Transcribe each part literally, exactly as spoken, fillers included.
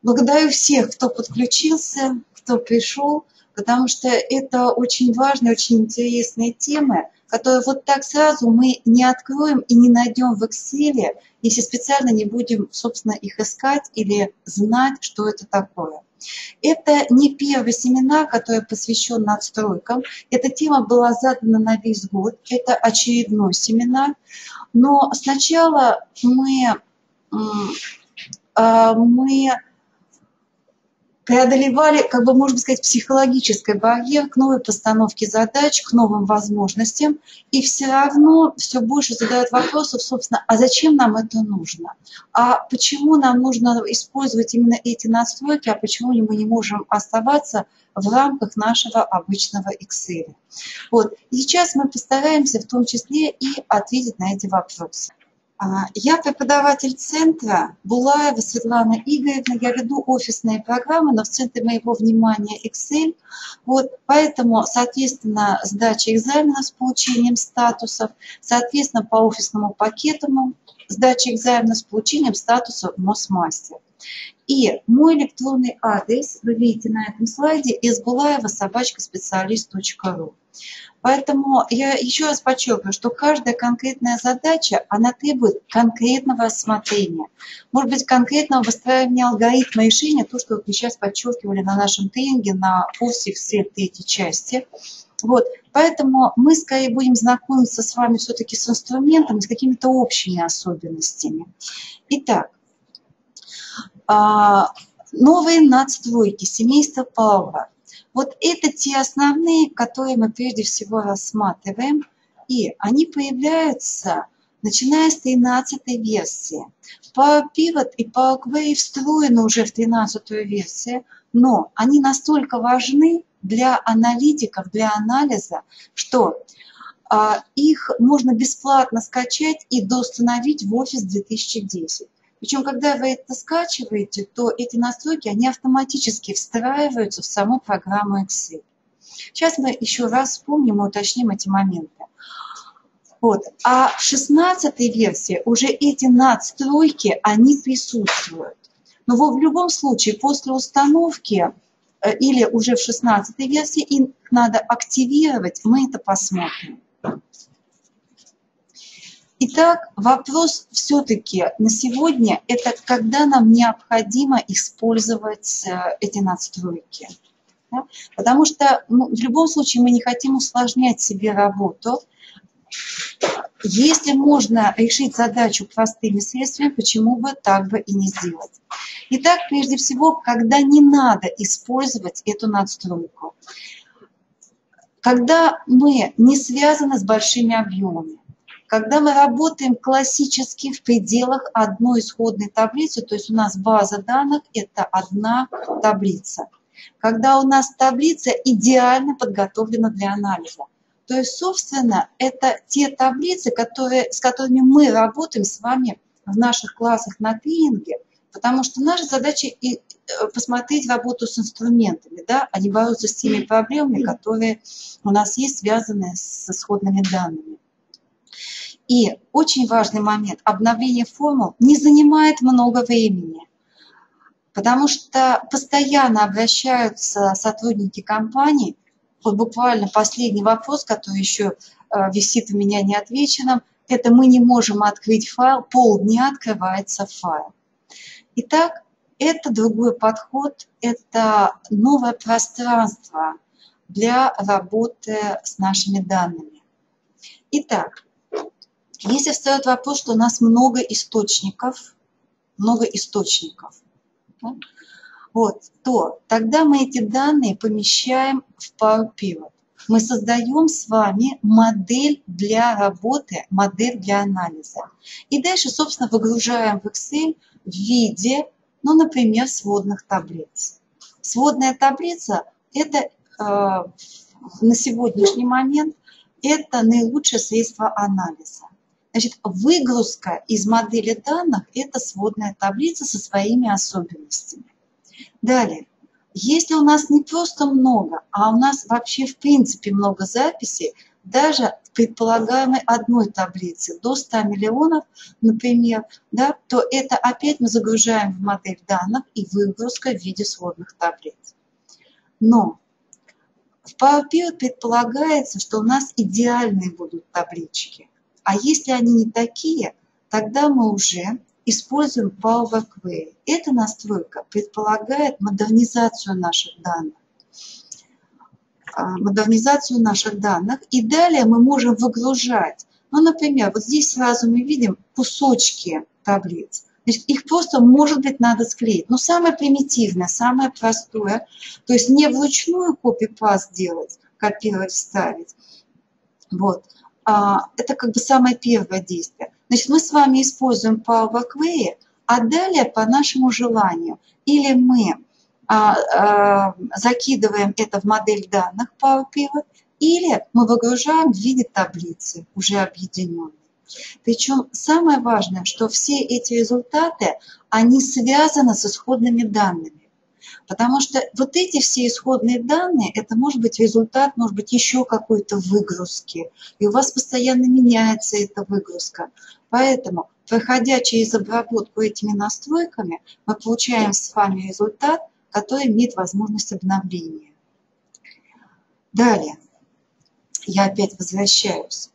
Благодарю всех, кто подключился, кто пришел, потому что это очень важные, очень интересные темы, которые вот так сразу мы не откроем и не найдем в Excel, если специально не будем, собственно, их искать или знать, что это такое. Это не первый семинар, который посвящен надстройкам. Эта тема была задана на весь год. Это очередной семинар. Но сначала мы, мы преодолевали, как бы, можно сказать, психологический барьер к новой постановке задач, к новым возможностям. И все равно все больше задают вопросов, собственно, а зачем нам это нужно? А почему нам нужно использовать именно эти настройки, а почему мы не можем оставаться в рамках нашего обычного Excel? Вот. И сейчас мы постараемся в том числе и ответить на эти вопросы. Я преподаватель центра Булаева Светлана Игоревна. Я веду офисные программы, но в центре моего внимания Excel. Вот, поэтому, соответственно, сдача экзаменов с получением статусов, соответственно, по офисному пакету сдача экзаменов с получением статуса Мосмастер. И мой электронный адрес вы видите на этом слайде: сбулаева собака специалист точка ру. Поэтому я еще раз подчеркиваю, что каждая конкретная задача, она требует конкретного рассмотрения. Может быть, конкретного выстраивания алгоритма решения, то, что мы сейчас подчеркивали на нашем тренинге, на курсе Excel третьей части. Вот. Поэтому мы скорее будем знакомиться с вами все-таки с инструментом, с какими-то общими особенностями. Итак, новые надстройки семейства Power. Вот это те основные, которые мы прежде всего рассматриваем, и они появляются, начиная с тринадцатой версии. Power Pivot и Power Query встроены уже в тринадцатую версию, но они настолько важны для аналитиков, для анализа, что а, их можно бесплатно скачать и доустановить в офис две тысячи десять. Причем, когда вы это скачиваете, то эти настройки, они автоматически встраиваются в саму программу Excel. Сейчас мы еще раз вспомним и уточним эти моменты. Вот. А в шестнадцатой версии уже эти надстройки, они присутствуют. Но в любом случае, после установки или уже в шестнадцатой версии их надо активировать, мы это посмотрим. Итак, вопрос все-таки на сегодня – это когда нам необходимо использовать эти надстройки. Да? Потому что ну, в любом случае мы не хотим усложнять себе работу. Если можно решить задачу простыми средствами, почему бы так бы и не сделать? Итак, прежде всего, когда не надо использовать эту надстройку. Когда мы не связаны с большими объемами. Когда мы работаем классически в пределах одной исходной таблицы, то есть у нас база данных – это одна таблица. Когда у нас таблица идеально подготовлена для анализа. То есть, собственно, это те таблицы, которые, с которыми мы работаем с вами в наших классах на тренинге, потому что наша задача и посмотреть работу с инструментами, да, а не бороться с теми проблемами, которые у нас есть, связанные с исходными данными. И очень важный момент: обновление формул не занимает много времени, потому что постоянно обращаются сотрудники компании. Вот буквально последний вопрос, который еще висит у меня неотвеченным, это мы не можем открыть файл, полдня открывается файл. Итак, это другой подход, это новое пространство для работы с нашими данными. Итак, если встает вопрос, что у нас много источников, много источников, да, вот, то тогда мы эти данные помещаем в Power Pivot. Мы создаем с вами модель для работы, модель для анализа. И дальше, собственно, выгружаем в Excel в виде, ну, например, сводных таблиц. Сводная таблица – это э, на сегодняшний момент это наилучшее средство анализа. Значит, выгрузка из модели данных – это сводная таблица со своими особенностями. Далее, если у нас не просто много, а у нас вообще в принципе много записей, даже предполагаемой одной таблицы до ста миллионов, например, да, то это опять мы загружаем в модель данных и выгрузка в виде сводных таблиц. Но в Power Pivot предполагается, что у нас идеальные будут таблички. А если они не такие, тогда мы уже используем Power Query. Эта настройка предполагает модернизацию наших данных. Модернизацию наших данных. И далее мы можем выгружать. Ну, например, вот здесь сразу мы видим кусочки таблиц. Значит, их просто, может быть, надо склеить. Но самое примитивное, самое простое, то есть не вручную копи-паст делать, копировать, вставить. Вот. А, это как бы самое первое действие. Значит, мы с вами используем Power Query, а далее по нашему желанию. Или мы а, а, закидываем это в модель данных Power Pivot, или мы выгружаем в виде таблицы, уже объединенной. Причем самое важное, что все эти результаты, они связаны с исходными данными. Потому что вот эти все исходные данные, это может быть результат, может быть еще какой-то выгрузки. И у вас постоянно меняется эта выгрузка. Поэтому, проходя через обработку этими настройками, мы получаем с вами результат, который имеет возможность обновления. Далее, я опять возвращаюсь.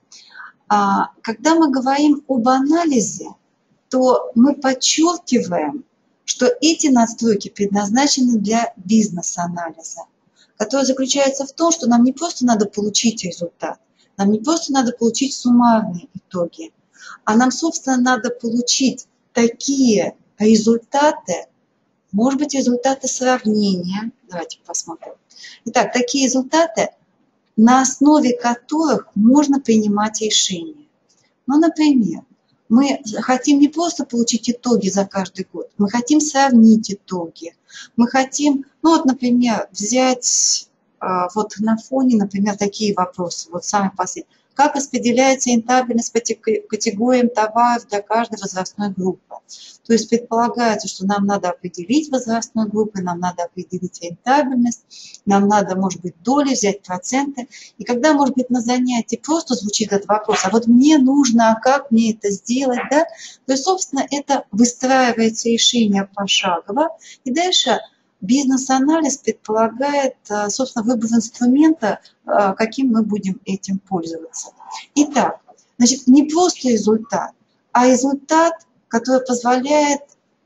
Когда мы говорим об анализе, то мы подчеркиваем, что эти настройки предназначены для бизнес-анализа, который заключается в том, что нам не просто надо получить результат, нам не просто надо получить суммарные итоги, а нам, собственно, надо получить такие результаты, может быть, результаты сравнения. Давайте посмотрим. Итак, такие результаты, на основе которых можно принимать решения. Ну, например, мы хотим не просто получить итоги за каждый год, мы хотим сравнить итоги. Мы хотим, ну вот, например, взять вот на фоне, например, такие вопросы, вот самый последний. Как распределяется рентабельность по категориям товаров для каждой возрастной группы? То есть предполагается, что нам надо определить возрастную группу, нам надо определить рентабельность, нам надо, может быть, доли, взять проценты. И когда, может быть, на занятии просто звучит этот вопрос, а вот мне нужно, а как мне это сделать, да? То есть, собственно, это выстраивается решение пошагово. И дальше бизнес-анализ предполагает, собственно, выбор инструмента, каким мы будем этим пользоваться. Итак, значит, не просто результат, а результат, который позволяет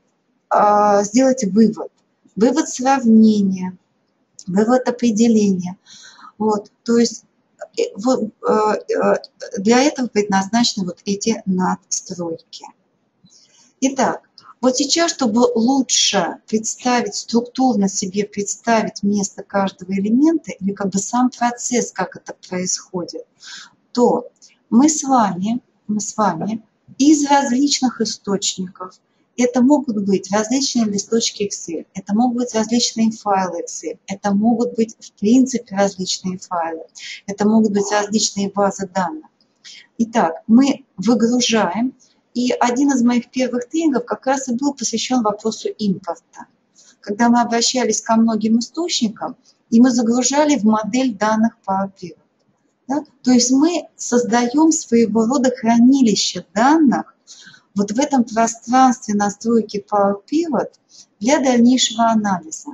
а, сделать вывод. Вывод сравнения, вывод определения. Вот, то есть вот, для этого предназначены вот эти надстройки. Итак, вот сейчас, чтобы лучше представить, структурно себе представить место каждого элемента, или как бы сам процесс, как это происходит, то мы с вами, мы с вами из различных источников, это могут быть различные листочки Excel, это могут быть различные файлы Excel, это могут быть в принципе различные файлы, это могут быть различные базы данных. Итак, мы выгружаем. И один из моих первых тренингов как раз и был посвящен вопросу импорта. Когда мы обращались ко многим источникам, и мы загружали в модель данных Power Pivot. Да? То есть мы создаем своего рода хранилище данных вот в этом пространстве настройки Power Pivot для дальнейшего анализа.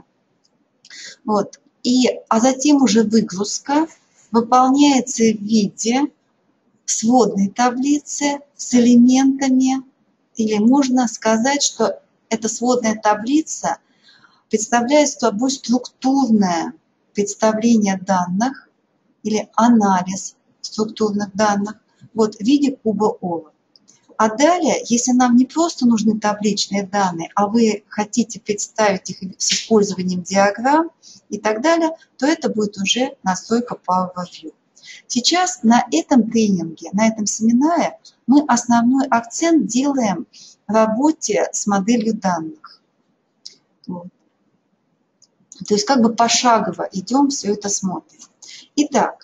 Вот. И, а затем уже выгрузка выполняется в виде сводной таблицы с элементами, или можно сказать, что эта сводная таблица представляет собой структурное представление данных или анализ структурных данных вот, в виде куба Ола. А далее, если нам не просто нужны табличные данные, а вы хотите представить их с использованием диаграмм и так далее, то это будет уже настройка Power View. Сейчас на этом тренинге, на этом семинаре мы основной акцент делаем в работе с моделью данных. Вот. То есть как бы пошагово идем, все это смотрим. Итак,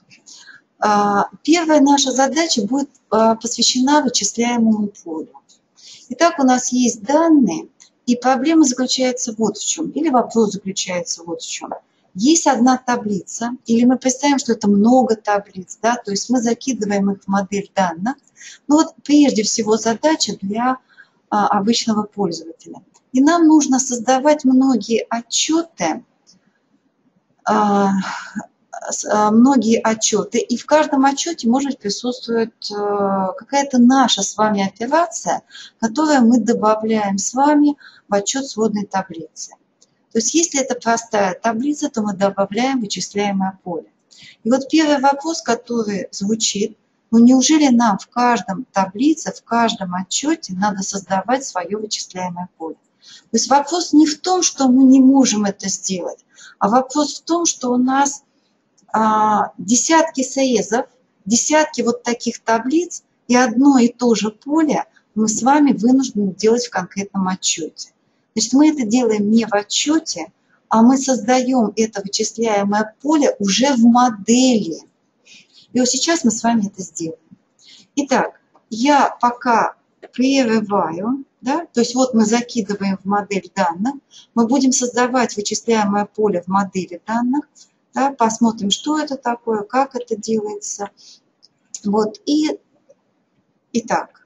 первая наша задача будет посвящена вычисляемому полю. Итак, у нас есть данные, и проблема заключается вот в чем, или вопрос заключается вот в чем. есть одна таблица, или мы представим, что это много таблиц, да, то есть мы закидываем их в модель данных. Но вот прежде всего задача для а, обычного пользователя. И нам нужно создавать многие отчеты, а, многие отчеты, и в каждом отчете может присутствовать какая-то наша с вами операция, которую мы добавляем с вами в отчет сводной таблицы. То есть если это простая таблица, то мы добавляем вычисляемое поле. И вот первый вопрос, который звучит: ну неужели нам в каждом таблице, в каждом отчете надо создавать свое вычисляемое поле? То есть вопрос не в том, что мы не можем это сделать, а вопрос в том, что у нас а, десятки срезов, десятки вот таких таблиц, и одно и то же поле мы с вами вынуждены делать в конкретном отчете. Значит, мы это делаем не в отчете, а мы создаем это вычисляемое поле уже в модели. И вот сейчас мы с вами это сделаем. Итак, я пока прерываю, да, то есть вот мы закидываем в модель данных, мы будем создавать вычисляемое поле в модели данных, да, посмотрим, что это такое, как это делается. Вот, и, итак,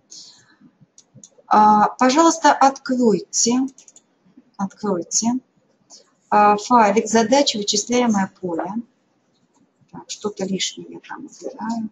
пожалуйста, откройте, откройте файлик «Задача вычисляемое поле». Что-то лишнее я там убираю.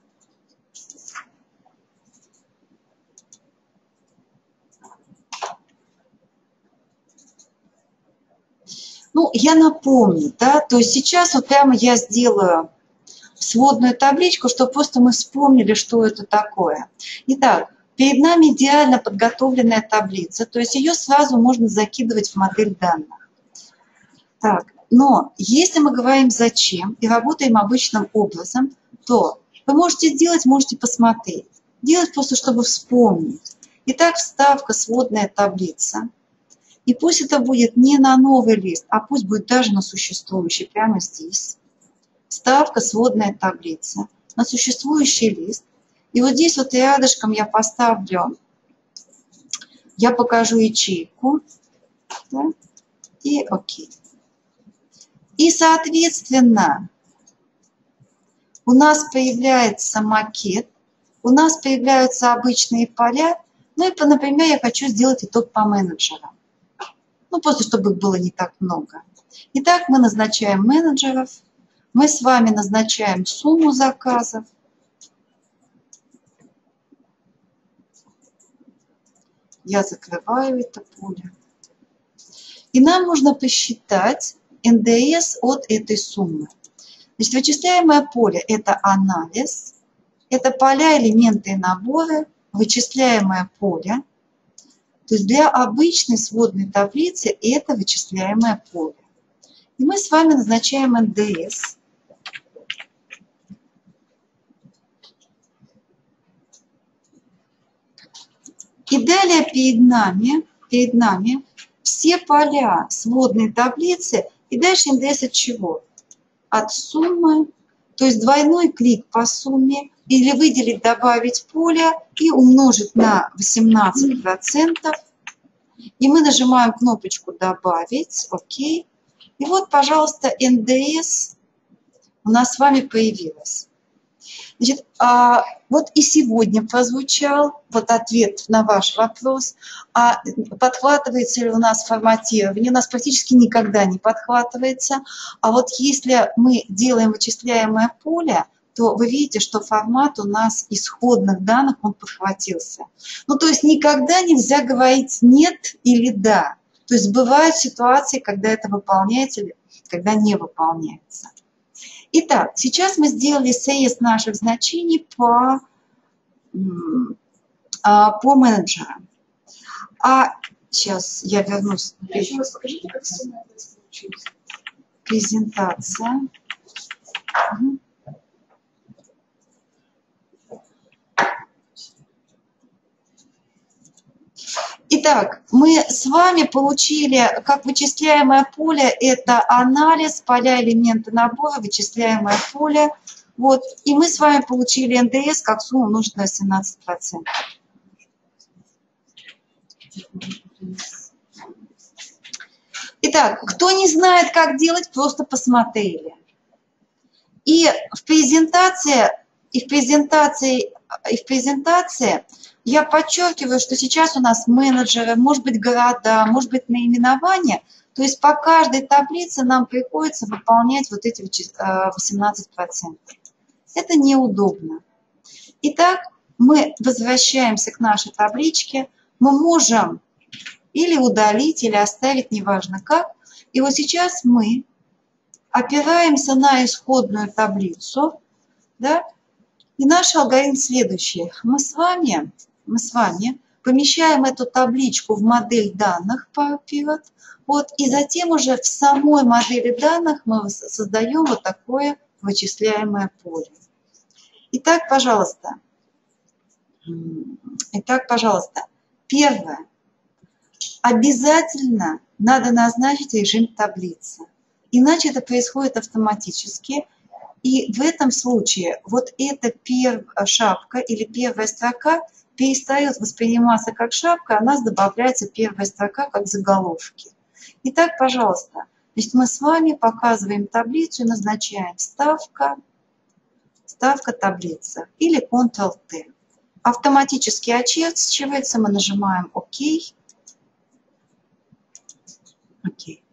Ну, я напомню, да, то есть сейчас вот прямо я сделаю сводную табличку, чтобы просто мы вспомнили, что это такое. Итак, перед нами идеально подготовленная таблица, то есть ее сразу можно закидывать в модель данных. Так, но если мы говорим «зачем» и работаем обычным образом, то вы можете сделать, можете посмотреть. Делать просто, чтобы вспомнить. Итак, вставка «сводная таблица». И пусть это будет не на новый лист, а пусть будет даже на существующий, прямо здесь. Вставка «сводная таблица» на существующий лист. И вот здесь вот рядышком я поставлю, я покажу ячейку. Да, и окей. И, соответственно, у нас появляется макет, у нас появляются обычные поля. Ну и, например, я хочу сделать итог по менеджерам. Ну, просто чтобы их было не так много. Итак, мы назначаем менеджеров. Мы с вами назначаем сумму заказов. Я закрываю это поле. И нам нужно посчитать эн дэ эс от этой суммы. Значит, вычисляемое поле – это анализ, это поля, элементы и наборы, вычисляемое поле. То есть для обычной сводной таблицы это вычисляемое поле. И мы с вами назначаем эн дэ эс. И далее перед нами, перед нами все поля сводной таблицы. И дальше эн дэ эс от чего? От суммы, то есть двойной клик по сумме, или выделить, добавить поле и умножить на восемнадцать процентов. И мы нажимаем кнопочку «Добавить», окей. И вот, пожалуйста, эн дэ эс у нас с вами появилась. Значит, а вот и сегодня прозвучал вот ответ на ваш вопрос, а подхватывается ли у нас форматирование. У нас практически никогда не подхватывается. А вот если мы делаем вычисляемое поле, то вы видите, что формат у нас исходных данных, он подхватился. Ну, то есть никогда нельзя говорить «нет» или «да». То есть бывают ситуации, когда это выполняется или когда не выполняется. Итак, сейчас мы сделали срез наших значений по, по менеджерам. А сейчас я вернусь. Еще раз покажите, как сумма получилась. Презентация. Угу. Итак, мы с вами получили, как вычисляемое поле, это анализ, поля, элементы набора, вычисляемое поле. Вот, и мы с вами получили эн дэ эс как сумма умножить на семнадцать процентов. Итак, кто не знает, как делать, просто посмотрели. И в презентации, и в презентации, и в презентации я подчеркиваю, что сейчас у нас менеджеры, может быть, города, может быть, наименования. То есть по каждой таблице нам приходится выполнять вот эти восемнадцать процентов. Это неудобно. Итак, мы возвращаемся к нашей табличке. Мы можем или удалить, или оставить, неважно как. И вот сейчас мы опираемся на исходную таблицу, да, и наш алгоритм следующий. Мы с вами, мы с вами помещаем эту табличку в модель данных Power Pivot, вот, и затем уже в самой модели данных мы создаем вот такое вычисляемое поле. Итак, пожалуйста, итак, пожалуйста, первое. Обязательно надо назначить режим таблицы, иначе это происходит автоматически. И в этом случае вот эта первая шапка или первая строка перестает восприниматься как шапка, а у нас добавляется первая строка как заголовки. Итак, пожалуйста, значит, мы с вами показываем таблицу и назначаем ставка, ставка таблица или контрол тэ. Автоматически очерчивается, мы нажимаем ОК. Окей.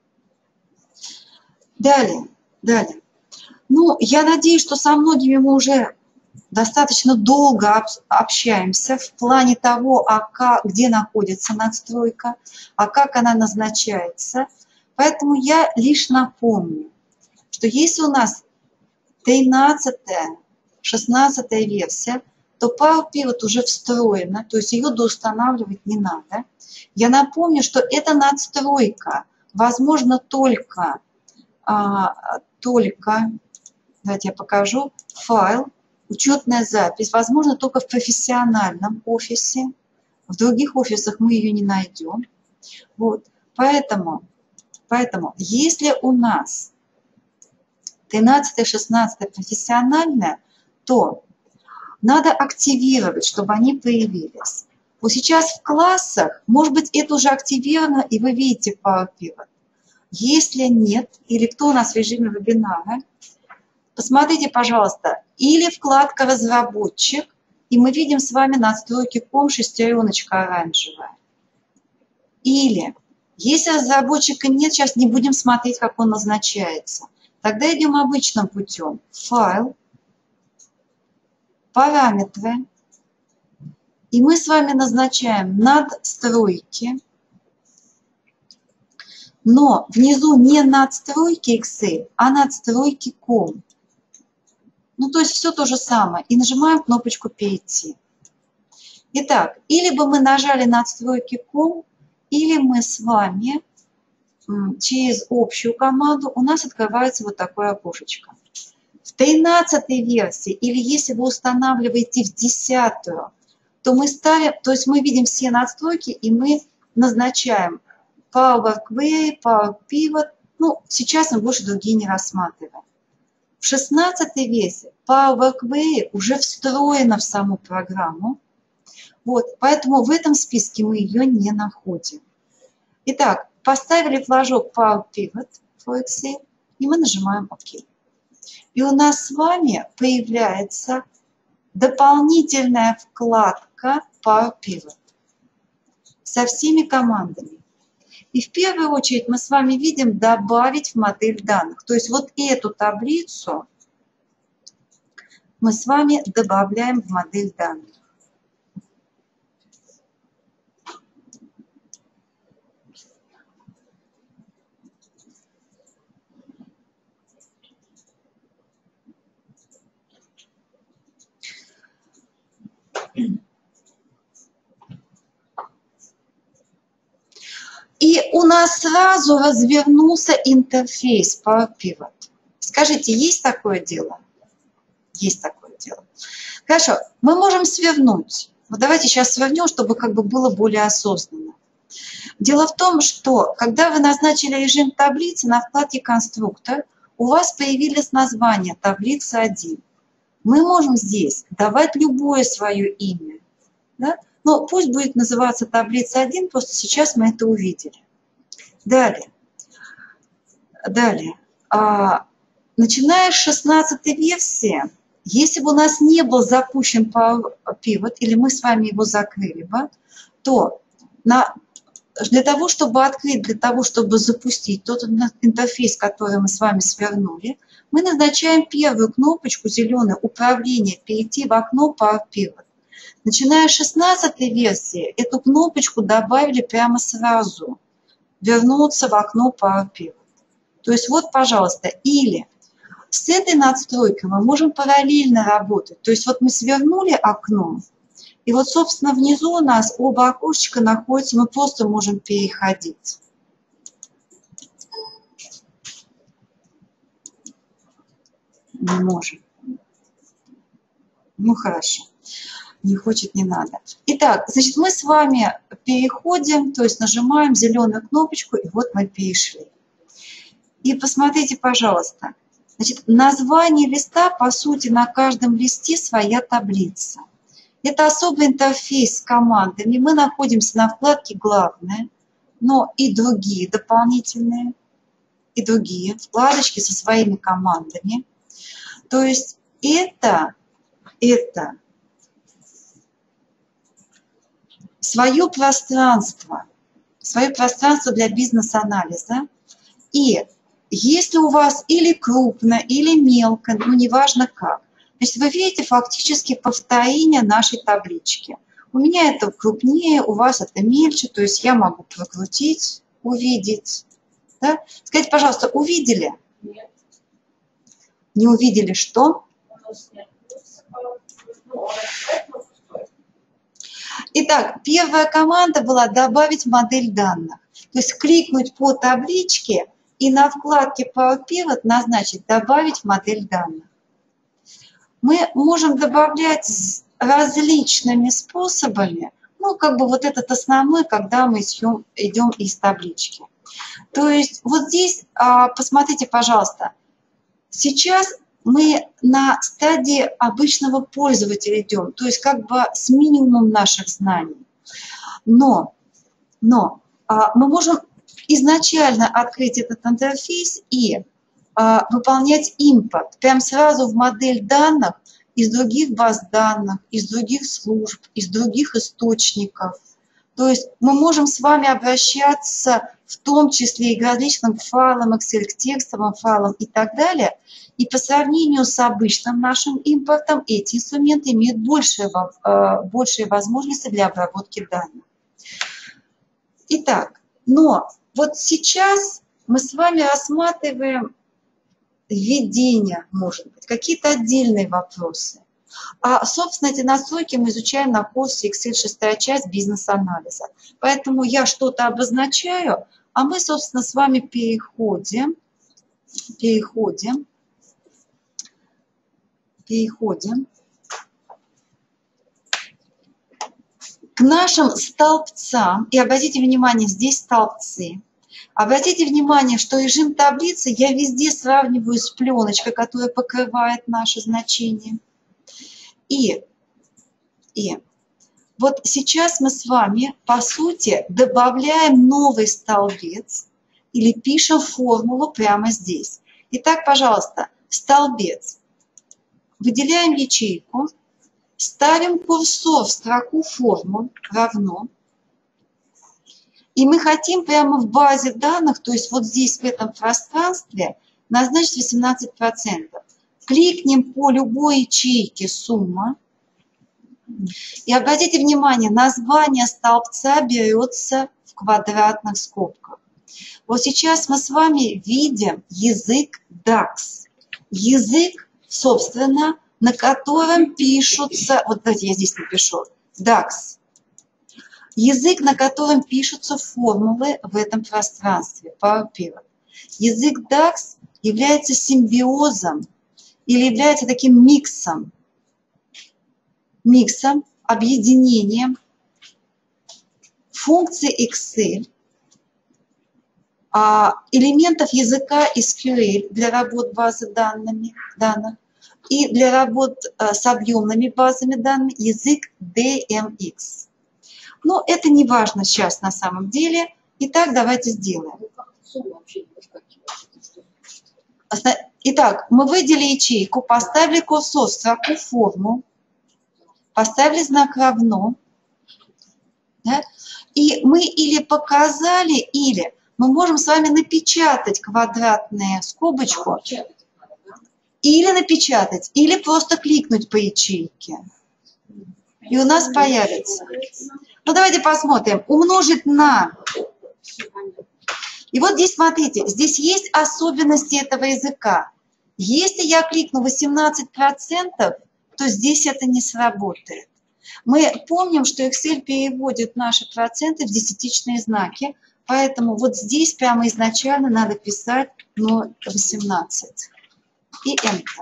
Далее, далее. Ну, я надеюсь, что со многими мы уже достаточно долго общаемся в плане того, а как, где находится надстройка, а как она назначается. Поэтому я лишь напомню, что если у нас тринадцатая, шестнадцатая версия, то Power Pivot уже встроена, то есть ее доустанавливать не надо. Я напомню, что эта надстройка возможно только, а, только, давайте я покажу, файл, учетная запись, возможно только в профессиональном офисе. В других офисах мы ее не найдем. Вот. Поэтому, поэтому, если у нас тринадцатая, шестнадцатая профессиональная, то надо активировать, чтобы они появились. Вот сейчас в классах, может быть, это уже активировано, и вы видите Power Pivot. Если нет, или кто у нас в режиме вебинара, посмотрите, пожалуйста, или вкладка «Разработчик», и мы видим с вами настройки ком, шестереночка оранжевая. Или, если разработчика нет, сейчас не будем смотреть, как он назначается. Тогда идем обычным путем. Файл, параметры. И мы с вами назначаем надстройки. Но внизу не надстройки Excel, а надстройки ком. Ну, то есть все то же самое. И нажимаем кнопочку «Перейти». Итак, или бы мы нажали надстройки ком, или мы с вами через общую команду, у нас открывается вот такое окошечко. В тринадцатой версии, или если вы устанавливаете в десятую, то мы ставим, то есть мы видим все настройки, и мы назначаем Power Query, Power Pivot. Ну, сейчас мы больше другие не рассматриваем. В шестнадцатой версии Power Query уже встроена в саму программу. Вот, поэтому в этом списке мы ее не находим. Итак, поставили флажок Power Pivot for Excel, и мы нажимаем ОК. И у нас с вами появляется дополнительная вкладка Power Pivot со всеми командами. И в первую очередь мы с вами видим «Добавить в модель данных». То есть вот эту таблицу мы с вами добавляем в модель данных. И у нас сразу развернулся интерфейс Power Pivot. Скажите, есть такое дело? Есть такое дело. Хорошо, мы можем свернуть. Вот давайте сейчас свернем, чтобы как бы было более осознанно. Дело в том, что когда вы назначили режим таблицы, на вкладке «Конструктор» у вас появились названия таблица один. Мы можем здесь давать любое свое имя. Да? Но пусть будет называться таблица один, просто сейчас мы это увидели. Далее. Далее. А, начиная с шестнадцатой версии, если бы у нас не был запущен Power Pivot, или мы с вами его закрыли бы, то на, для того, чтобы открыть, для того, чтобы запустить тот интерфейс, который мы с вами свернули, мы назначаем первую кнопочку зеленое «Управление», перейти в окно Power Pivot. Начиная с шестнадцатой версии, эту кнопочку добавили прямо сразу. Вернуться в окно Power Pivot. То есть вот, пожалуйста, или с этой надстройкой мы можем параллельно работать. То есть вот мы свернули окно, и вот, собственно, внизу у нас оба окошечка находятся, мы просто можем переходить. Не можем. Ну, хорошо. Не хочет, не надо. Итак, значит, мы с вами переходим, то есть нажимаем зеленую кнопочку, и вот мы перешли. И посмотрите, пожалуйста, значит, название листа, по сути, на каждом листе своя таблица. Это особый интерфейс с командами. Мы находимся на вкладке «Главное», но и другие дополнительные, и другие вкладочки со своими командами. То есть это, это свое пространство, свое пространство для бизнес-анализа. И если у вас или крупно, или мелко, ну неважно как, то есть вы видите фактически повторение нашей таблички. У меня это крупнее, у вас это мельче, то есть я могу прокрутить, увидеть. Да? Скажите, пожалуйста, увидели? Нет. Не увидели что? Итак, первая команда была «Добавить модель данных». То есть кликнуть по табличке и на вкладке Power Pivot назначить «Добавить модель данных». Мы можем добавлять различными способами, ну, как бы вот этот основной, когда мы идем из таблички. То есть вот здесь, посмотрите, пожалуйста, сейчас мы на стадии обычного пользователя идем, то есть как бы с минимумом наших знаний. Но, но мы можем изначально открыть этот интерфейс и выполнять импорт прямо сразу в модель данных из других баз данных, из других служб, из других источников. То есть мы можем с вами обращаться в том числе и к различным файлам, Excel, к текстовым файлам и так далее. И по сравнению с обычным нашим импортом эти инструменты имеют большие, большие возможности для обработки данных. Итак, но вот сейчас мы с вами рассматриваем введение, может быть, какие-то отдельные вопросы. А, собственно, эти настройки мы изучаем на курсе Excel шестая часть бизнес-анализа. Поэтому я что-то обозначаю, а мы, собственно, с вами переходим, переходим, переходим к нашим столбцам. И обратите внимание, здесь столбцы. Обратите внимание, что режим таблицы я везде сравниваю с пленочкой, которая покрывает наши значения. И, и вот сейчас мы с вами, по сути, добавляем новый столбец или пишем формулу прямо здесь. Итак, пожалуйста, столбец. Выделяем ячейку, ставим курсор в строку формул равно. И мы хотим прямо в базе данных, то есть вот здесь в этом пространстве, назначить восемнадцать процентов. Кликнем по любой ячейке «Сумма». И обратите внимание, название столбца берется в квадратных скобках. Вот сейчас мы с вами видим язык дакс. Язык, собственно, на котором пишутся, вот давайте я здесь напишу, дакс. Язык, на котором пишутся формулы в этом пространстве, Power Pivot. Язык дакс является симбиозом или является таким миксом, миксом, объединением функций Excel, элементов языка эс кью эль для работ базы данными, данных и для работ с объемными базами данных язык ди эм икс. Но это не важно сейчас на самом деле. Итак, давайте сделаем. Итак, мы выделили ячейку, поставили курсор в строку форму, поставили знак равно, да? И мы или показали, или мы можем с вами напечатать квадратную скобочку, или напечатать, или просто кликнуть по ячейке. И у нас появится. Ну, давайте посмотрим. Умножить на. И вот здесь, смотрите, здесь есть особенности этого языка. Если я кликну восемнадцать процентов, то здесь это не сработает. Мы помним, что Excel переводит наши проценты в десятичные знаки, поэтому вот здесь прямо изначально надо писать ноль восемнадцать. И Enter.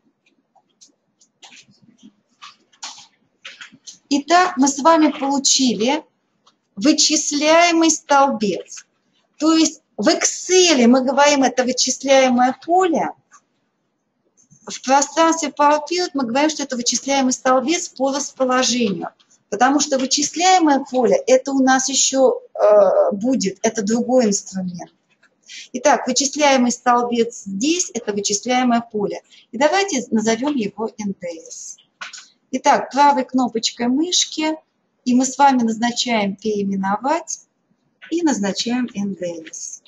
Итак, мы с вами получили вычисляемый столбец. То есть в Excel мы говорим, это вычисляемое поле, в пространстве PowerPoint мы говорим, что это вычисляемый столбец по расположению. Потому что вычисляемое поле, это у нас еще э, будет, это другой инструмент. Итак, вычисляемый столбец здесь, это вычисляемое поле. И давайте назовем его эн дэ эс. Итак, правой кнопочкой мышки, и мы с вами назначаем переименовать и назначаем эн дэ эс.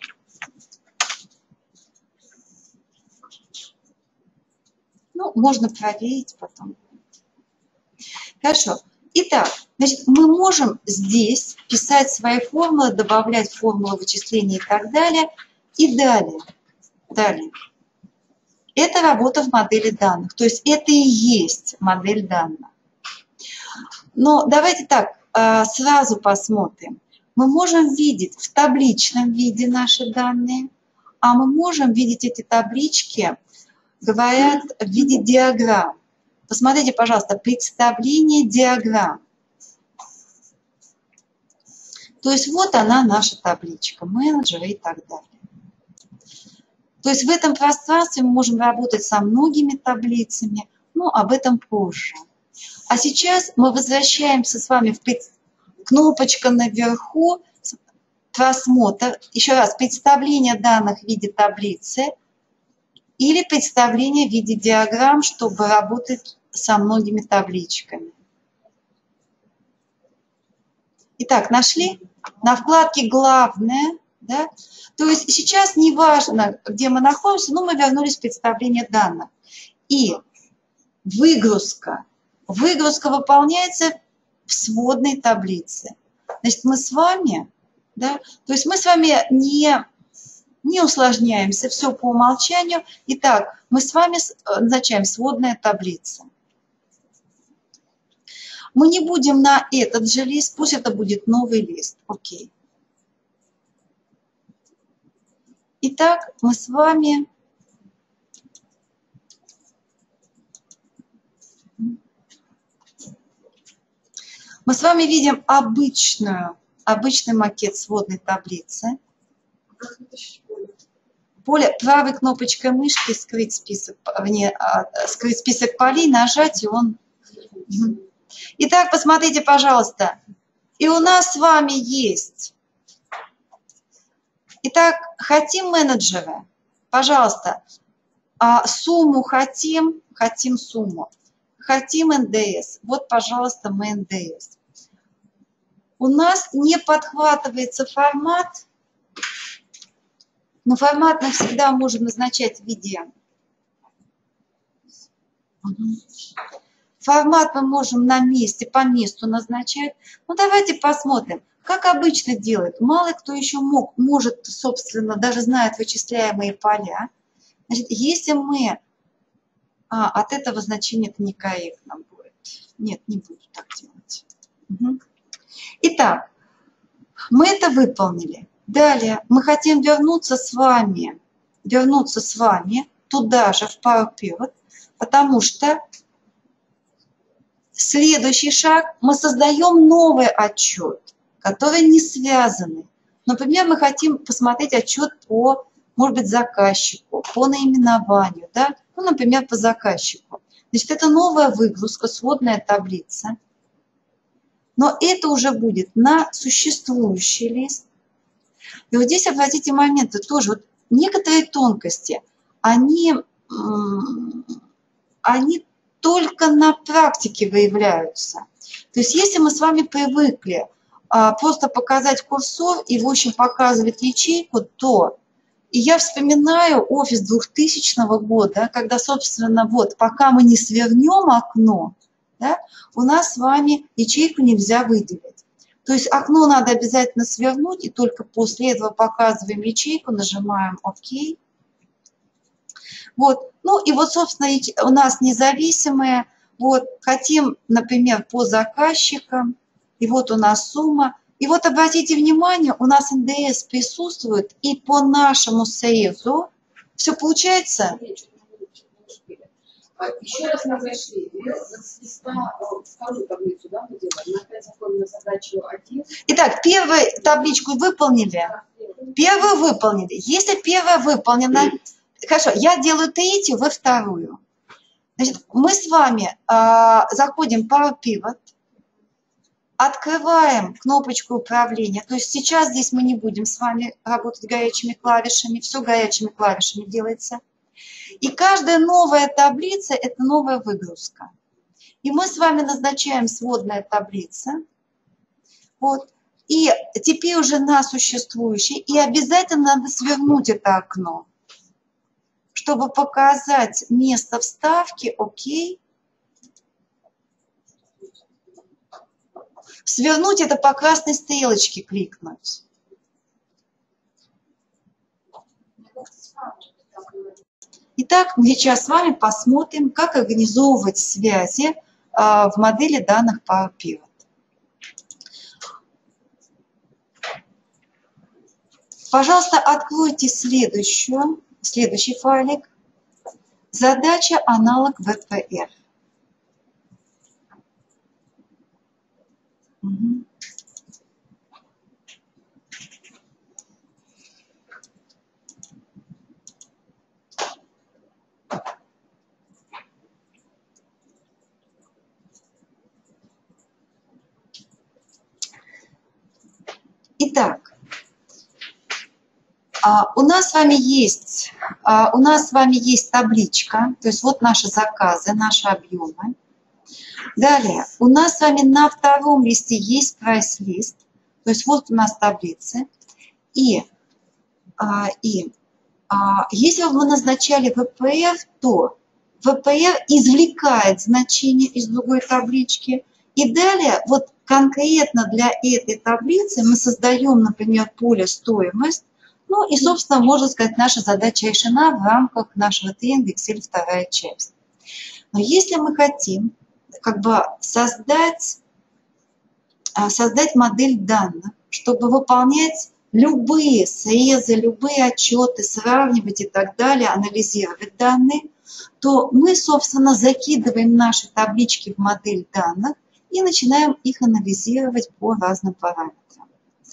Ну, можно проверить потом. Хорошо. Итак, значит, мы можем здесь писать свои формулы, добавлять формулы вычисления и так далее. И далее. Далее. Это работа в модели данных. То есть это и есть модель данных. Но давайте так, сразу посмотрим. Мы можем видеть в табличном виде наши данные, а мы можем видеть эти таблички, говорят, в виде диаграмм. Посмотрите, пожалуйста, представление диаграмм. То есть вот она, наша табличка, менеджеры и так далее. То есть в этом пространстве мы можем работать со многими таблицами, но об этом позже. А сейчас мы возвращаемся с вами в кнопочка наверху, просмотр, еще раз, представление данных в виде таблицы или представление в виде диаграмм, чтобы работать со многими табличками. Итак, нашли? На вкладке «Главное». Да? То есть сейчас не важно, где мы находимся, но мы вернулись в представление данных. И выгрузка. Выгрузка выполняется в сводной таблице. Значит, мы с вами, да, то есть мы с вами не, не усложняемся, все по умолчанию. Итак, мы с вами назначаем сводная таблица. Мы не будем на этот же лист, пусть это будет новый лист. Окей. Итак, мы с вами мы с вами видим обычную, обычный макет сводной таблицы. Поле правой кнопочкой мышки скрыть список, вне, скрыть список полей, нажать, и он... Итак, посмотрите, пожалуйста. И у нас с вами есть... Итак, хотим менеджеры, пожалуйста, а сумму хотим, хотим сумму, хотим эн дэ эс, вот, пожалуйста, мы эн дэ эс. У нас не подхватывается формат, но формат мы всегда можем назначать в виде. Формат мы можем на месте, по месту назначать. Ну, давайте посмотрим. Как обычно делают, мало кто еще мог, может, собственно, даже знает вычисляемые поля. Значит, если мы... А, от этого значения это некорректно будет. Нет, не буду так делать. Угу. Итак, мы это выполнили. Далее мы хотим вернуться с вами, вернуться с вами туда же, в PowerPoint, потому что следующий шаг, мы создаем новый отчет, которые не связаны. Например, мы хотим посмотреть отчет по, может быть, заказчику, по наименованию, да? Ну, например, по заказчику. Значит, это новая выгрузка, сводная таблица. Но это уже будет на существующий лист. И вот здесь обратите момент, тоже вот некоторые тонкости, они, они только на практике выявляются. То есть если мы с вами привыкли а, просто показать курсор и, в общем, показывать ячейку, то... И я вспоминаю офис двухтысячного года, когда, собственно, вот, пока мы не свернем окно, да, у нас с вами ячейку нельзя выделить. То есть окно надо обязательно свернуть, и только после этого показываем ячейку, нажимаем ОК. Вот. Ну и вот, собственно, у нас независимые. Вот, хотим, например, по заказчикам, и вот у нас сумма. И вот обратите внимание, у нас эн дэ эс присутствует, и по нашему срезу все получается. Еще раз мы зашли. С листа вторую таблицу, да, мы делаем. Мы опять заходим на задачу один. Итак, первую табличку выполнили. Первую выполнили. Если первая выполнена, хорошо, я делаю третью, вы вторую. Значит, мы с вами а, заходим в Power Pivot. Открываем кнопочку управления. То есть сейчас здесь мы не будем с вами работать горячими клавишами. Все горячими клавишами делается. И каждая новая таблица – это новая выгрузка. И мы с вами назначаем сводная таблица. Вот. И теперь уже на существующей. И обязательно надо свернуть это окно, чтобы показать место вставки. Окей. Свернуть — это по красной стрелочке кликнуть. Итак, мы сейчас с вами посмотрим, как организовывать связи в модели данных Power Pivot. Пожалуйста, откройте следующую, следующий файлик. Задача аналог вэ пэ эр. Угу. Итак, у нас с вами есть, у нас с вами есть табличка, то есть вот наши заказы, наши объемы. Далее, у нас с вами на втором листе есть прайс-лист, то есть вот у нас таблицы. И, и если мы назначали вэ пэ эр, то вэ пэ эр извлекает значение из другой таблички. И далее, вот конкретно для этой таблицы мы создаем, например, поле «Стоимость». Ну и, собственно, можно сказать, наша задача решена в рамках нашего тренинга Excel вторая часть. Но если мы хотим как бы создать, создать модель данных, чтобы выполнять любые срезы, любые отчеты, сравнивать и так далее, анализировать данные, то мы, собственно, закидываем наши таблички в модель данных и начинаем их анализировать по разным параметрам.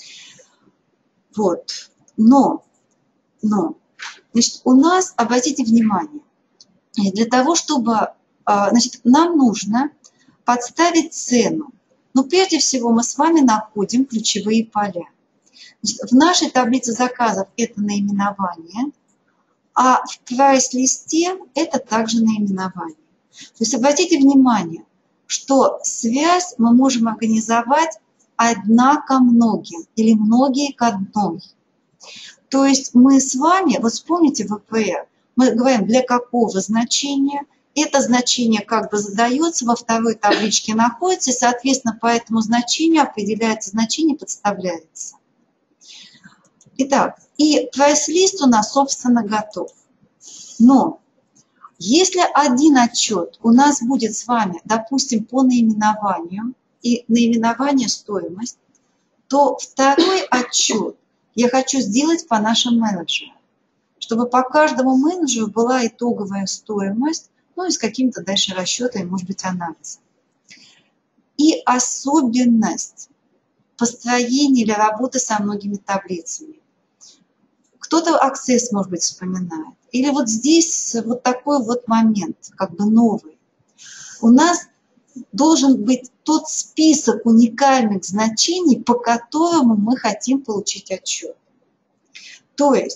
Вот. Но, но значит, у нас, обратите внимание, для того, чтобы, значит, нам нужно подставить цену. Но прежде всего мы с вами находим ключевые поля. Значит, в нашей таблице заказов это наименование, а в прайс-листе это также наименование. То есть обратите внимание, что связь мы можем организовать одна ко многим или многие к одной. То есть мы с вами, вот вспомните вэ пэ эр, мы говорим, для какого значения, это значение как бы задается, во второй табличке находится, и, соответственно, по этому значению определяется значение, подставляется. Итак, и прайс-лист у нас, собственно, готов. Но если один отчет у нас будет с вами, допустим, по наименованию, и наименование стоимость, то второй отчет я хочу сделать по нашим менеджерам, чтобы по каждому менеджеру была итоговая стоимость, ну и с каким-то дальше расчетом, может быть, анализом. И особенность построения или работы со многими таблицами. Кто-то Access, может быть, вспоминает. Или вот здесь вот такой вот момент, как бы новый. У нас должен быть тот список уникальных значений, по которому мы хотим получить отчет. То есть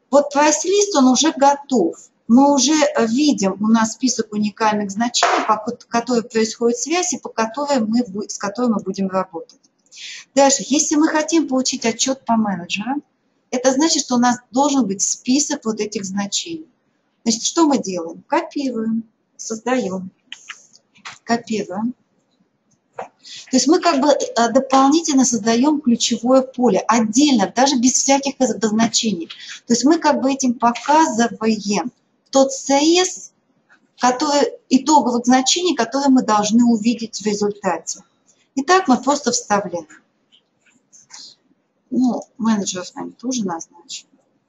Вот прайс-лист, он уже готов. Мы уже видим, у нас список уникальных значений, по которым происходит связь и по которой мы, с которой мы будем работать. Дальше, если мы хотим получить отчет по менеджерам, это значит, что у нас должен быть список вот этих значений. Значит, что мы делаем? Копируем, создаем, копируем. То есть мы как бы дополнительно создаем ключевое поле, отдельно, даже без всяких обозначений. То есть мы как бы этим показываем тот срез, который, итоговых значений, которые мы должны увидеть в результате. Итак, мы просто вставляем. Ну, менеджеров с нами тоже назначим.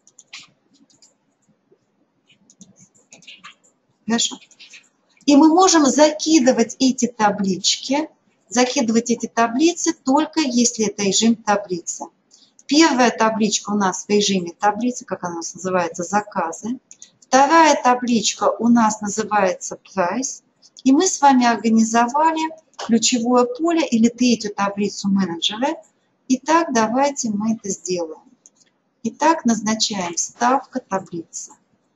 Хорошо. И мы можем закидывать эти таблички, закидывать эти таблицы только если это режим таблицы. Первая табличка у нас в режиме таблицы, как она у нас называется, заказы. Вторая табличка у нас называется price. И мы с вами организовали ключевое поле или третью таблицу менеджера. Итак, давайте мы это сделаем. Итак, назначаем вставка таблица.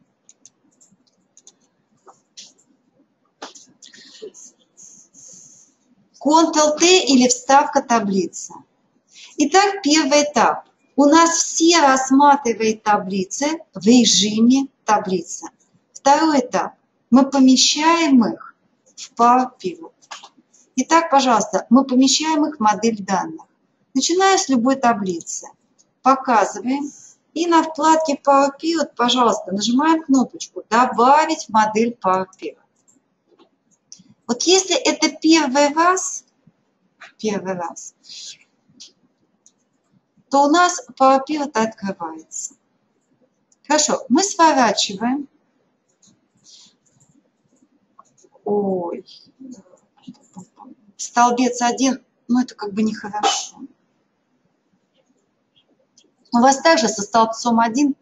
контрол-Т или вставка таблица. Итак, первый этап. У нас все рассматривают таблицы в режиме таблицы. Второй этап. Мы помещаем их в Power Pivot. Итак, пожалуйста, мы помещаем их в модель данных. Начиная с любой таблицы. Показываем. И на вкладке Power Pivot, пожалуйста, нажимаем кнопочку «Добавить в модель Power Pivot». Вот если это первый раз, первый раз, то у нас Power Pivot открывается. Хорошо, мы сворачиваем. Ой, столбец один, ну это как бы нехорошо. У вас также со столбцом один.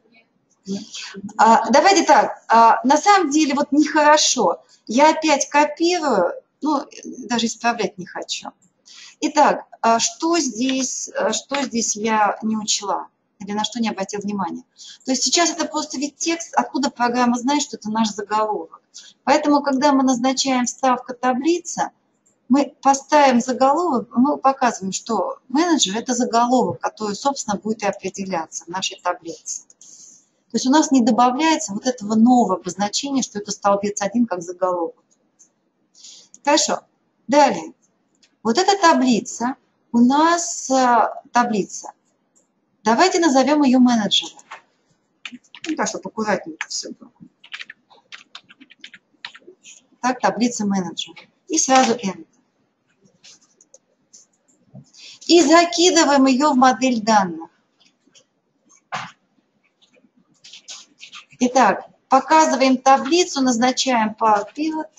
А, давайте так, а, на самом деле вот нехорошо. Я опять копирую, ну даже исправлять не хочу. Итак, а что здесь, что здесь я не учла? Или на что не обратил внимания? То есть сейчас это просто вид текст, откуда программа знает, что это наш заголовок. Поэтому, когда мы назначаем вставка таблица, мы поставим заголовок, мы показываем, что менеджер – это заголовок, который, собственно, будет и определяться в нашей таблице. То есть у нас не добавляется вот этого нового обозначения, что это столбец один как заголовок. Хорошо. Далее. Вот эта таблица, у нас таблица. Давайте назовем ее менеджером. Ну, так, чтобы аккуратненько все было. Так, таблица менеджера. И сразу Enter. И закидываем ее в модель данных. Итак, показываем таблицу, назначаем Power Pivot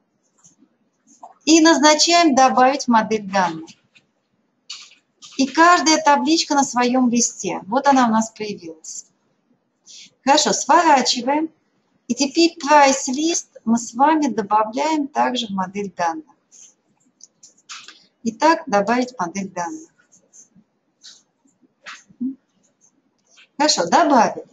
и назначаем добавить в модель данных. И каждая табличка на своем листе. Вот она у нас появилась. Хорошо, сворачиваем. И теперь прайс-лист мы с вами добавляем также в модель данных. Итак, добавить модель данных. Хорошо, добавили.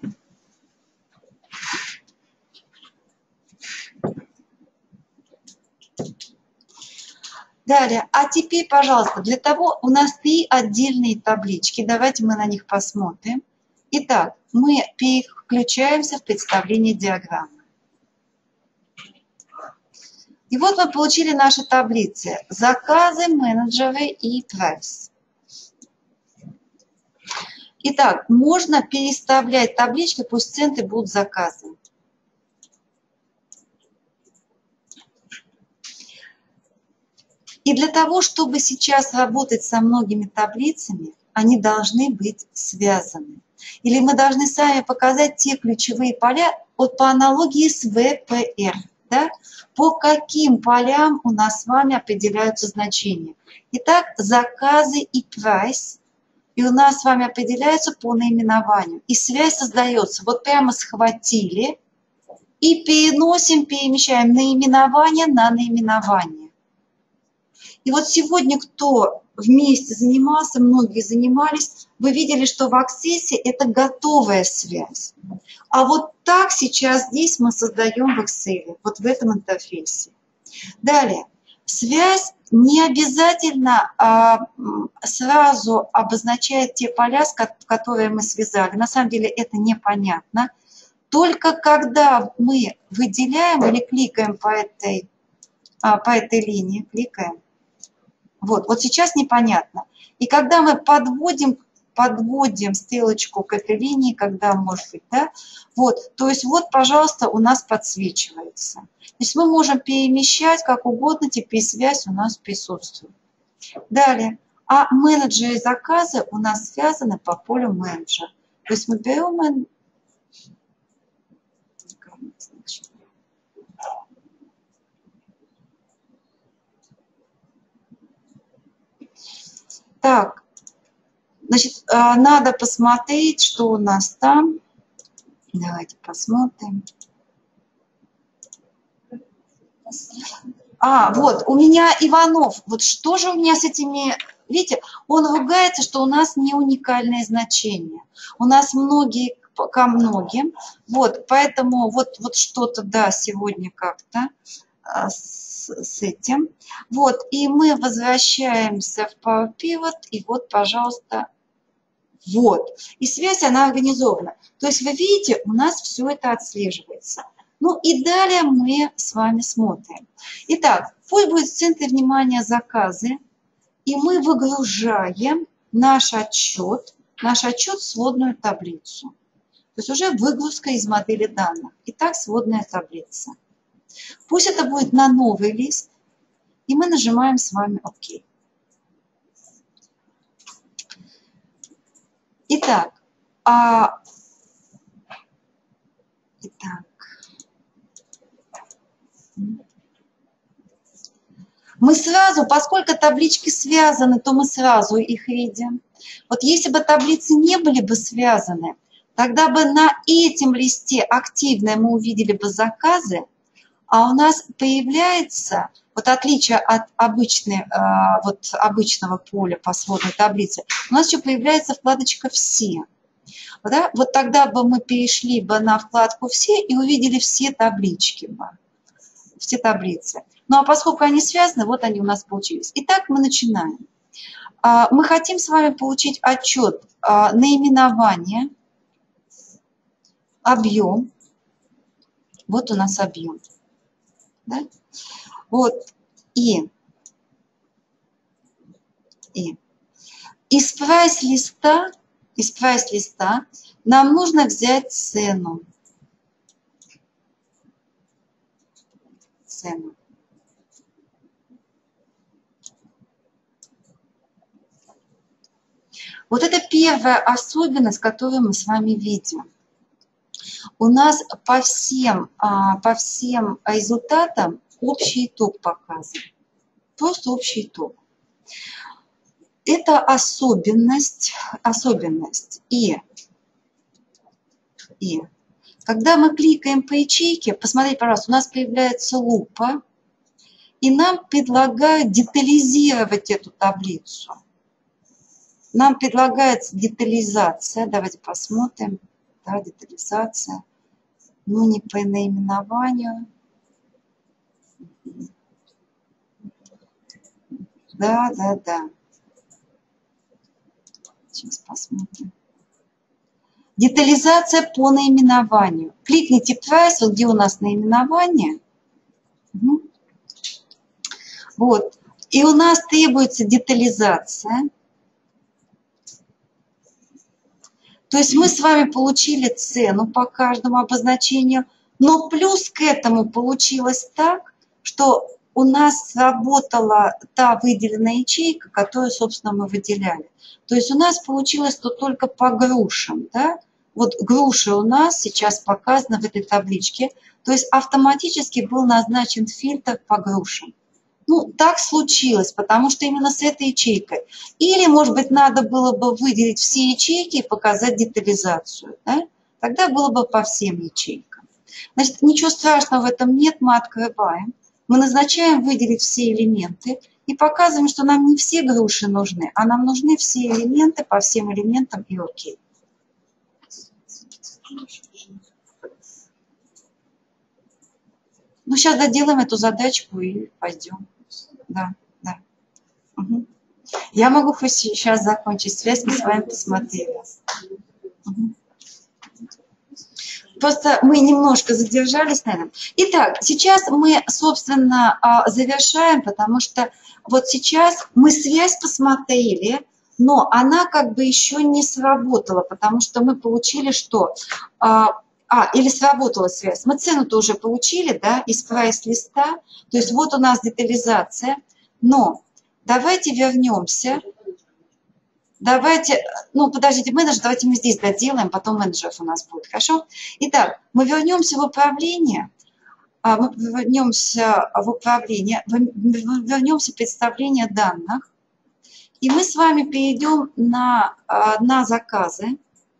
Далее, а теперь, пожалуйста, для того у нас три отдельные таблички. Давайте мы на них посмотрим. Итак, мы переключаемся в представление диаграммы. И вот мы получили наши таблицы. Заказы, менеджеры и прайс. Итак, можно переставлять таблички, пусть в центре будут заказы. И для того, чтобы сейчас работать со многими таблицами, они должны быть связаны. Или мы должны сами показать те ключевые поля вот по аналогии с вэ пэ эр. Да? По каким полям у нас с вами определяются значения. Итак, заказы и прайс. И у нас с вами определяются по наименованию. И связь создается. Вот прямо схватили и переносим, перемещаем наименование на наименование. И вот сегодня, кто вместе занимался, многие занимались, вы видели, что в Access это готовая связь. А вот так сейчас здесь мы создаем в Excel, вот в этом интерфейсе. Далее. Связь не обязательно а, сразу обозначает те поля, которые мы связали. На самом деле это непонятно. Только когда мы выделяем или кликаем по этой, а, по этой линии, кликаем, вот, вот сейчас непонятно. И когда мы подводим, подводим стрелочку к этой линии, когда, может быть, да, вот, то есть вот, пожалуйста, у нас подсвечивается. То есть мы можем перемещать как угодно, теперь связь у нас присутствует. Далее. А менеджеры заказа у нас связаны по полю менеджер. То есть мы берем мен... Так, значит, надо посмотреть, что у нас там. Давайте посмотрим. А, вот, у меня Иванов. Вот что же у меня с этими... Видите, он ругается, что у нас не уникальное значение. У нас многие ко многим. Вот, поэтому вот, вот что-то, да, сегодня как-то с, с этим. Вот, и мы возвращаемся в Power Pivot, и вот, пожалуйста, вот. И связь, она организована. То есть, вы видите, у нас все это отслеживается. Ну и далее мы с вами смотрим. Итак, пусть будет в центре внимания заказы, и мы выгружаем наш отчет, наш отчет в сводную таблицу. То есть уже выгрузка из модели данных. Итак, сводная таблица. Пусть это будет на новый лист, и мы нажимаем с вами ОК. Итак, а... Итак. Мы сразу, поскольку таблички связаны, то мы сразу их видим. Вот если бы таблицы не были бы связаны, тогда бы на этом листе активно мы увидели бы заказы, а у нас появляется, вот отличие от обычной, вот обычного поля по сводной таблице, у нас еще появляется вкладочка «Все». Да? Вот тогда бы мы перешли бы на вкладку «Все» и увидели все таблички бы, все таблицы. Ну а поскольку они связаны, вот они у нас получились. Итак, мы начинаем. Мы хотим с вами получить отчет наименование, объем. Вот у нас объем. Да? Вот. И, и. Из прайс-листа, из прайс-листа нам нужно взять цену. Цену. Вот это первая особенность, которую мы с вами видим. У нас по всем, по всем результатам общий итог показан. Просто общий итог. Это особенность, особенность. И, и когда мы кликаем по ячейке, посмотрите, пожалуйста, у нас появляется лупа, и нам предлагают детализировать эту таблицу. Нам предлагается детализация. Давайте посмотрим. Да, детализация. Ну, не по наименованию. Да, да, да. Сейчас посмотрим. Детализация по наименованию. Кликните Price, вот где у нас наименование. Угу. Вот. И у нас требуется детализация. То есть мы с вами получили цену по каждому обозначению, но плюс к этому получилось так, что у нас сработала та выделенная ячейка, которую, собственно, мы выделяли. То есть у нас получилось то только по грушам. Да? Вот груши у нас сейчас показаны в этой табличке. То есть автоматически был назначен фильтр по грушам. Ну, так случилось, потому что именно с этой ячейкой. Или, может быть, надо было бы выделить все ячейки и показать детализацию. Да? Тогда было бы по всем ячейкам. Значит, ничего страшного в этом нет, мы открываем. Мы назначаем выделить все элементы. и показываем, что нам не все груши нужны, а нам нужны все элементы по всем элементам и окей. Ну, сейчас доделаем эту задачку и пойдем. Да, да. Угу. Я могу хоть сейчас закончить связь, мы с вами посмотрели. Угу. Просто мы немножко задержались на этом. Итак, сейчас мы, собственно, завершаем, потому что вот сейчас мы связь посмотрели, но она как бы еще не сработала, потому что мы получили что? А, или сработала связь. Мы цену-то уже получили, да, из прайс-листа. То есть вот у нас детализация. Но давайте вернемся. Давайте, ну, подождите, менеджер, давайте мы здесь доделаем, потом менеджеров у нас будет, хорошо? Итак, мы вернемся в управление, мы вернемся в управление, вернемся в представление данных, и мы с вами перейдем на, на заказы.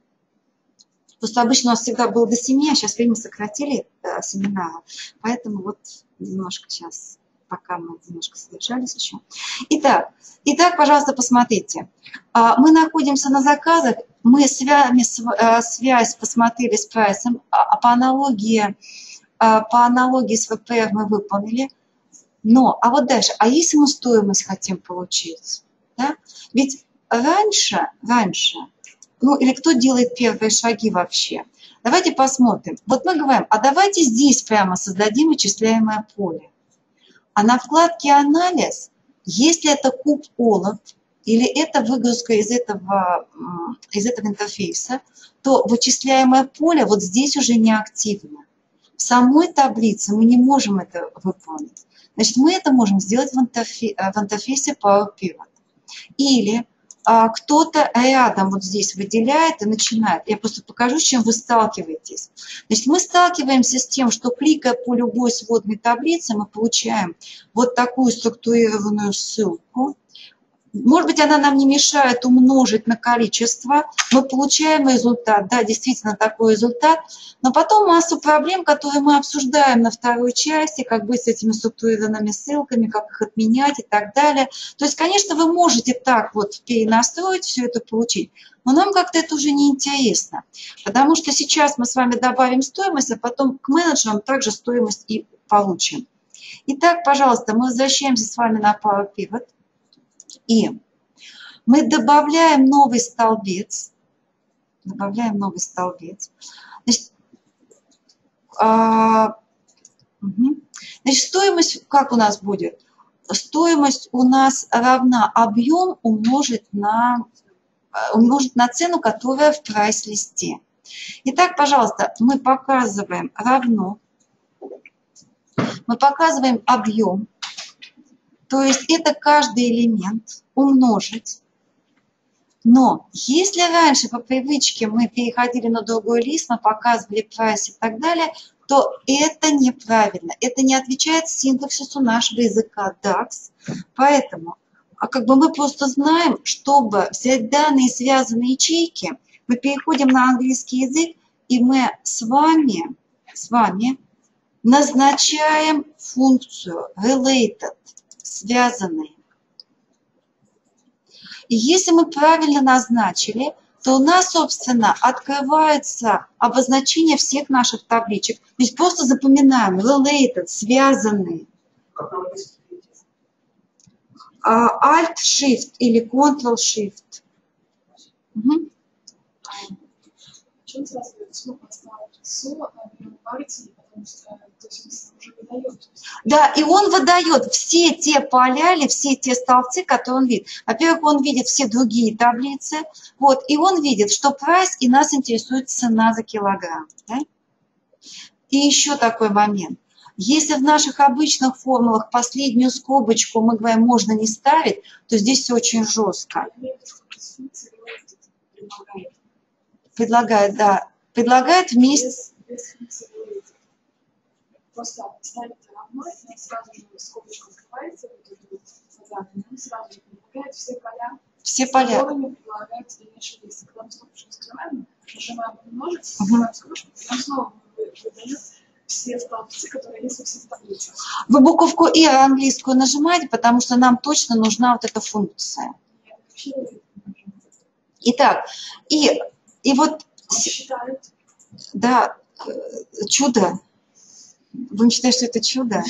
Просто обычно у нас всегда было до семи, а сейчас время сократили семинара, поэтому вот немножко сейчас... пока мы немножко задержались еще. Итак, итак, пожалуйста, посмотрите. Мы находимся на заказах, мы с вами связь посмотрели с прайсом, по аналогии, по аналогии с вэ пэ эр мы выполнили. Но, а вот дальше, а если мы стоимость хотим получить? Да? Ведь раньше, раньше, ну или кто делает первые шаги вообще? Давайте посмотрим. Вот мы говорим, а давайте здесь прямо создадим вычисляемое поле. А на вкладке «Анализ», если это куб олов или это выгрузка из этого, из этого интерфейса, то вычисляемое поле вот здесь уже не активно. В самой таблице мы не можем это выполнить. Значит, мы это можем сделать в интерфейсе, в интерфейсе Power Pivot. Или а, кто-то рядом вот здесь выделяет и начинает. Я просто покажу, с чем вы сталкиваетесь. Значит, мы сталкиваемся с тем, что кликая по любой сводной таблице, мы получаем вот такую структурированную ссылку. Может быть, она нам не мешает умножить на количество. Мы получаем результат. Да, действительно такой результат. Но потом массу проблем, которые мы обсуждаем на второй части, как быть с этими структурированными ссылками, как их отменять и так далее. То есть, конечно, вы можете так вот перенастроить, все это получить. Но нам как-то это уже не интересно. Потому что сейчас мы с вами добавим стоимость, а потом к менеджерам также стоимость и получим. Итак, пожалуйста, мы возвращаемся с вами на Power Pivot. И мы добавляем новый столбец. Добавляем новый столбец. Значит, а, угу. Значит, стоимость как у нас будет? Стоимость у нас равна объем умножить на, умножить на цену, которая в прайс-листе. Итак, пожалуйста, мы показываем равно. Мы показываем объем. То есть это каждый элемент умножить. Но если раньше по привычке мы переходили на другой лист, мы показывали прайс и так далее, то это неправильно. Это не отвечает синтаксису нашего языка дакс. Поэтому а как бы мы просто знаем, чтобы взять данные связанные ячейки, мы переходим на английский язык, и мы с вами, с вами назначаем функцию related. Связанные. И если мы правильно назначили, то у нас, собственно, открывается обозначение всех наших табличек. То есть просто запоминаем related, связанные. Alt-Shift или Ctrl-Shift. Угу. Чем сразу снова поставить ссылку на партии, потому что то есть, уже выдает. Да, и он выдает все те поля или все те столбцы, которые он видит. Во-первых, он видит все другие таблицы, вот, и он видит, что прайс, и нас интересует цена за килограмм. Да? И еще такой момент. Если в наших обычных формулах последнюю скобочку мы говорим, можно не ставить, то здесь все очень жестко. Предлагает, да. Предлагает вместе... Просто ставите равно, и сразу же скобочка открывается, и сразу же предлагает все поля, все поля. с которыми предлагается дальнейший лист. Когда мы скобочку скрываем, нажимаем умножить, открываем скобочку, потом снова выдает все столбцы, которые есть во всех таблицах. Вы буковку «и» английскую нажимаете, потому что нам точно нужна вот эта функция. Итак, и, и вот... Считают. Да, чудо. Вы считаете, что это чудо?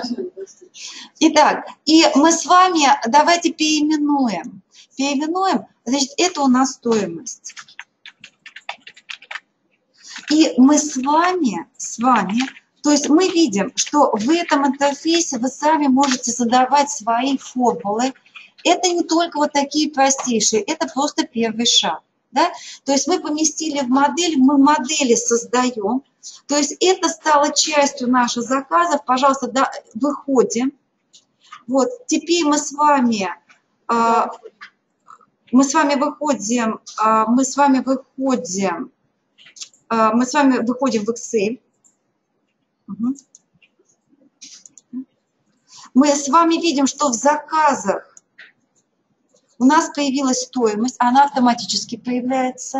Итак, и мы с вами, давайте переименуем. Переименуем, значит, это у нас стоимость. И мы с вами, с вами, то есть мы видим, что в этом интерфейсе вы сами можете задавать свои формулы. Это не только вот такие простейшие, это просто первый шаг. Да? То есть мы поместили в модель, мы модели создаем. То есть это стало частью наших заказов. Пожалуйста, да, выходим. Вот, теперь мы с вами, а, мы с вами выходим, а, мы с вами выходим, а, мы с вами выходим в Excel. Угу. Мы с вами видим, что в заказах у нас появилась стоимость, она автоматически появляется.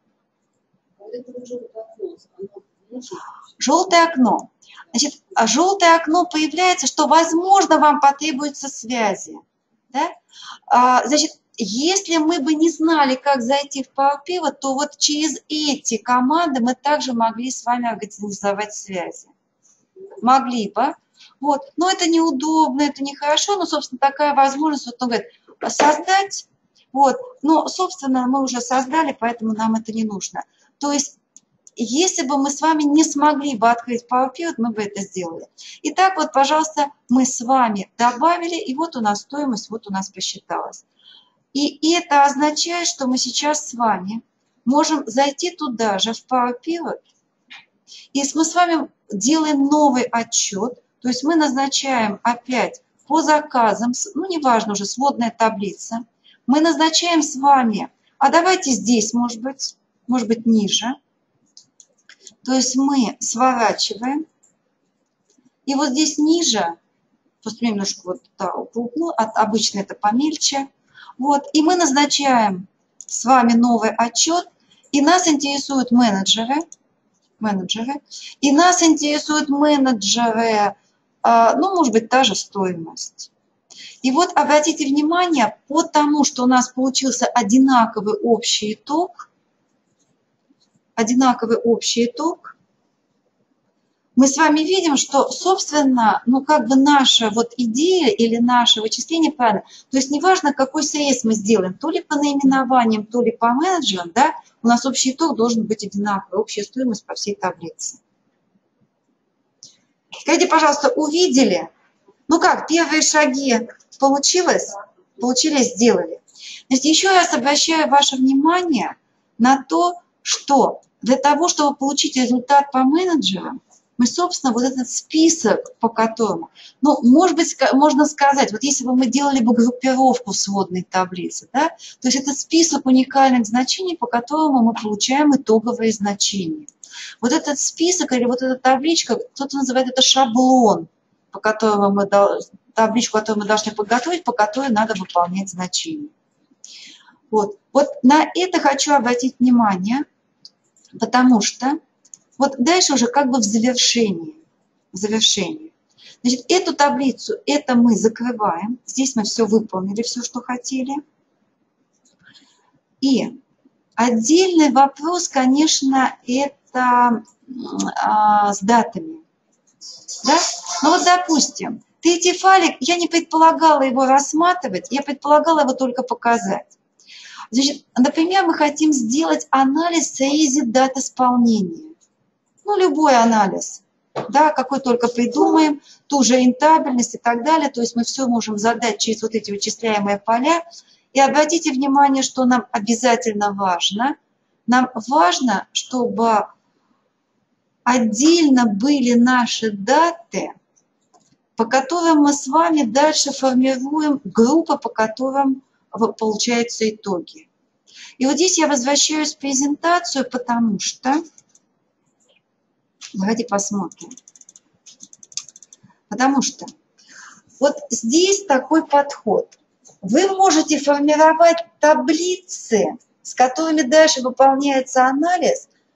Желтое окно. Значит, желтое окно появляется, что, возможно, вам потребуются связи. Да? А, значит, если мы бы не знали, как зайти в Power Pivot, то вот через эти команды мы также могли с вами организовать связи. Могли бы. Вот. Но это неудобно, это нехорошо, но, собственно, такая возможность, вот он говорит, создать. Вот. Но, собственно, мы уже создали, поэтому нам это не нужно. То есть, если бы мы с вами не смогли бы открыть Power Pivot, мы бы это сделали. Итак, вот, пожалуйста, мы с вами добавили, и вот у нас стоимость, вот у нас посчиталась. И это означает, что мы сейчас с вами можем зайти туда же, в Power Pivot, и мы с вами делаем новый отчет, то есть мы назначаем опять по заказам, ну, неважно уже, сводная таблица, мы назначаем с вами, а давайте здесь, может быть, может быть, ниже. То есть мы сворачиваем, и вот здесь ниже, просто немножко вот да, по углу, обычно это помельче, вот, и мы назначаем с вами новый отчет, и нас интересуют менеджеры, менеджеры, и нас интересуют менеджеры, ну, может быть, та же стоимость. И вот обратите внимание, по тому, что у нас получился одинаковый общий итог, одинаковый общий итог, мы с вами видим, что, собственно, ну, как бы наша вот идея или наше вычисление правильно. То есть неважно, какой срез мы сделаем, то ли по наименованиям, то ли по менеджерам, да, у нас общий итог должен быть одинаковый, общая стоимость по всей таблице. Скажите, пожалуйста, увидели? Ну как, первые шаги получилось? Получились, сделали. Значит, еще раз обращаю ваше внимание на то, что для того, чтобы получить результат по менеджерам, мы, собственно, вот этот список, по которому, ну, может быть, можно сказать, вот если бы мы делали бы группировку в сводной таблице, да, то есть это список уникальных значений, по которому мы получаем итоговые значения. Вот этот список или вот эта табличка, кто-то называет это шаблон, по которому мы, табличку, которую мы должны подготовить, по которой надо выполнять значения. Вот, вот на это хочу обратить внимание, потому что вот дальше уже как бы в завершении. В завершении. Значит, эту таблицу, это мы закрываем. Здесь мы все выполнили, все, что хотели. И отдельный вопрос, конечно, это а, с датами. Да? Ну вот, допустим, третий файлик, я не предполагала его рассматривать, я предполагала его только показать. Значит, например, мы хотим сделать анализ срези дат исполнения. Ну, любой анализ, да, какой только придумаем, ту же рентабельность и так далее. То есть мы все можем задать через вот эти вычисляемые поля. И обратите внимание, что нам обязательно важно. Нам важно, чтобы отдельно были наши даты, по которым мы с вами дальше формируем группы, по которым получаются итоги. И вот здесь я возвращаюсь в презентацию, потому что... Давайте посмотрим. Потому что вот здесь такой подход. Вы можете формировать таблицы, с которыми дальше выполняется анализ,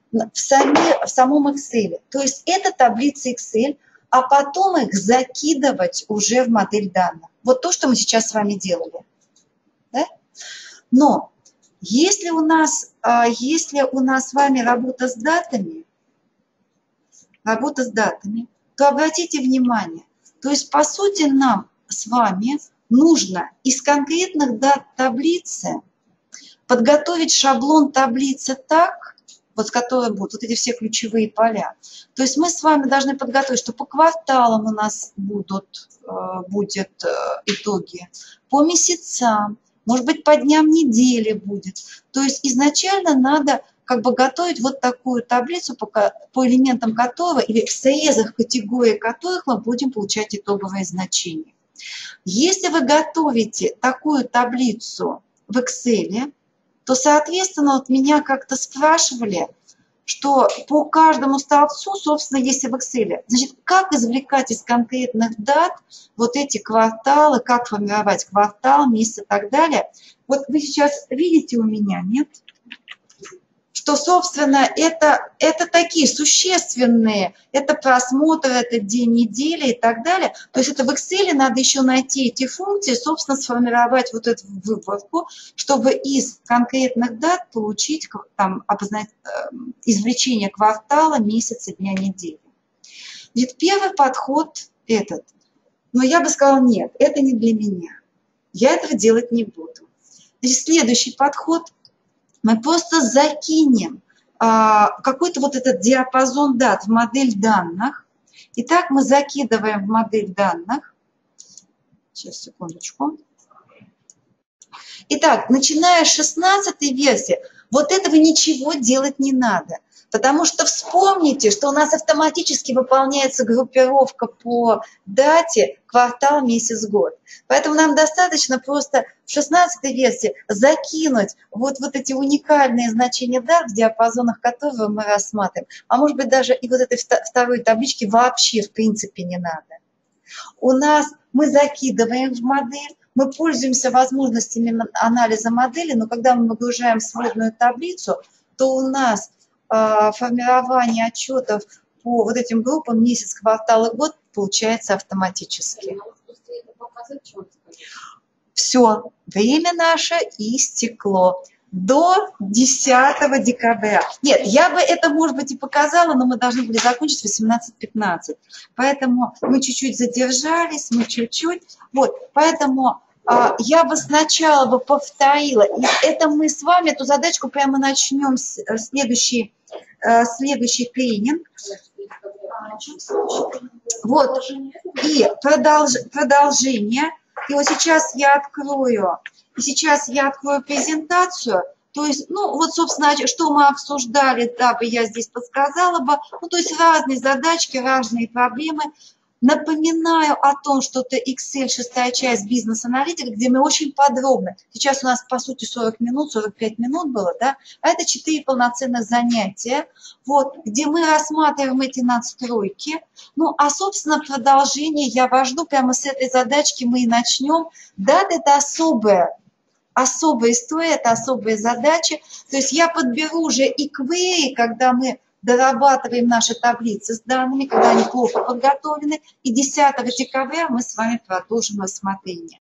в, сами, в самом Excel. То есть это таблицы Excel, а потом их закидывать уже в модель данных. Вот то, что мы сейчас с вами делали. Да? Но если у нас, если у нас с вами работа с датами, работа с датами, то обратите внимание, то есть по сути нам с вами нужно из конкретных дат таблицы подготовить шаблон таблицы так, вот с которой будут вот эти все ключевые поля. То есть мы с вами должны подготовить, что по кварталам у нас будут, будет итоги, по месяцам, может быть, по дням недели будет. То есть изначально надо как бы готовить вот такую таблицу, по, по элементам которого или в срезах категорий которых мы будем получать итоговые значения. Если вы готовите такую таблицу в Excel, то, соответственно, вот меня как-то спрашивали, что по каждому столбцу, собственно, если в Excel, значит, как извлекать из конкретных дат вот эти кварталы, как формировать квартал, месяц и так далее. Вот вы сейчас видите у меня, нет? Что, собственно, это, это такие существенные, это просмотр, это день недели и так далее. То есть это в Excel надо еще найти эти функции, собственно, сформировать вот эту выборку, чтобы из конкретных дат получить там, обозначить, извлечение квартала, месяца, дня, недели. Ведь первый подход этот, но я бы сказала, нет, это не для меня. Я этого делать не буду. Значит, следующий подход. Мы просто закинем а, какой-то вот этот диапазон дат в модель данных. Итак, мы закидываем в модель данных. Сейчас, секундочку. Итак, начиная с шестнадцатой версии, вот этого ничего делать не надо. Потому что вспомните, что у нас автоматически выполняется группировка по дате, квартал, месяц, год. Поэтому нам достаточно просто в шестнадцатой версии закинуть вот, вот эти уникальные значения дат, в диапазонах которого мы рассматриваем. А может быть, даже и вот этой второй таблички вообще в принципе не надо. У нас мы закидываем в модель, мы пользуемся возможностями анализа модели, но когда мы выгружаем сводную таблицу, то у нас формирование отчетов по вот этим группам месяц, квартал и год получается автоматически. Все, время наше истекло до десятого декабря. Нет, я бы это, может быть, и показала, но мы должны были закончить в восемнадцать пятнадцать. Поэтому мы чуть-чуть задержались, мы чуть-чуть. Вот, поэтому а, я бы сначала бы повторила. И это мы с вами эту задачку прямо начнем с, следующий, э, следующий тренинг. Вот, и продолж, продолжение. И вот сейчас я открою, и сейчас я открою презентацию. То есть, ну, вот, собственно, что мы обсуждали, да, бы я здесь подсказала бы. Ну, то есть разные задачки, разные проблемы. Напоминаю о том, что это Excel, шестая часть бизнес-аналитика, где мы очень подробно, сейчас у нас по сути сорок минут, сорок пять минут было, да, а это четыре полноценных занятия, вот, где мы рассматриваем эти надстройки. Ну, а, собственно, продолжение я вас жду, прямо с этой задачки мы и начнем. Дата – это особая, особая история, это особые задачи. То есть я подберу уже и query, когда мы дорабатываем наши таблицы с данными, когда они плохо подготовлены. И десятого декабря мы с вами продолжим рассмотрение.